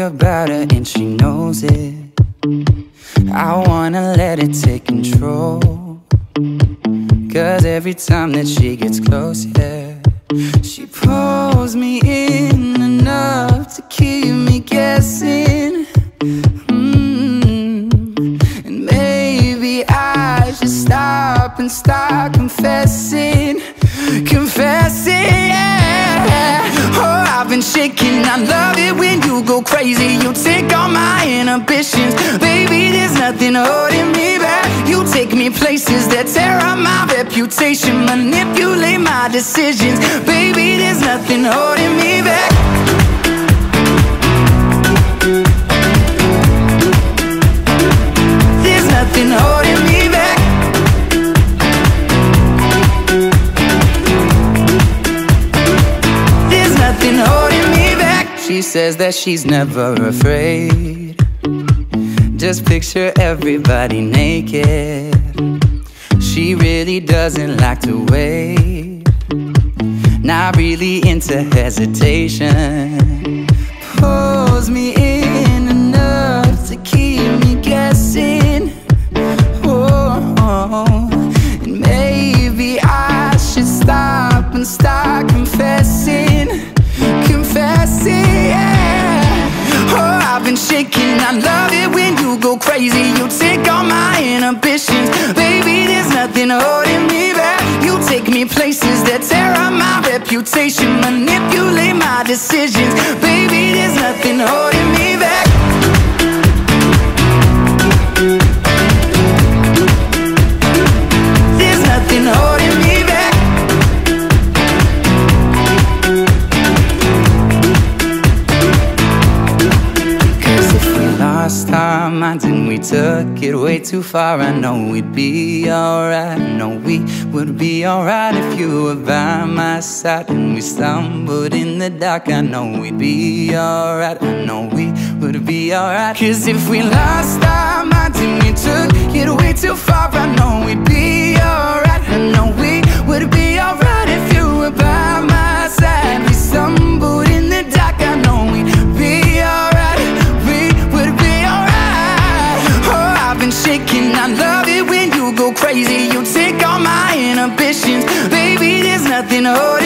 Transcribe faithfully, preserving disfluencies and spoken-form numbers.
about her and she knows it. I wanna let it take control, 'cause every time that she gets close, yeah, she pulls me in enough to keep me guessing. mm. And maybe I should stop and start confessing, confessing, yeah. Oh, I've been shaking, I love it when you go crazy. You take all my inhibitions, baby, there's nothing holding me back. You take me places that tear up my reputation, manipulate my decisions, baby, there's nothing holding me back. There's nothing holding me back. There's nothing holding me back. She says that she's never afraid. Just picture everybody naked. She really doesn't like to wait. Not really into hesitation. Pulls me in enough to keep me guessing. Oh, and maybe I should stop and start confessing, confessing, yeah. Oh, I've been shaking, I love it when you go crazy. You take all my inhibitions, baby, there's nothing holding me back. You take me places that tear up my reputation, manipulate my decisions, baby, there's nothing holding me back. There's nothing holding me back. Lost our minds and we took it way too far. I know we'd be alright, I know we would be alright if you were by my side. And we stumbled in the dark, I know we'd be alright, I know we would be alright. 'Cause if we lost our minds and we took it way too far, I know we'd be alright, I know we would be alright if you were by my side. We stumbled in the dark, I know we'd be alright, we would be alright. Oh, I've been shaking, I love it when you go crazy. You take all my inhibitions, baby, there's nothing holding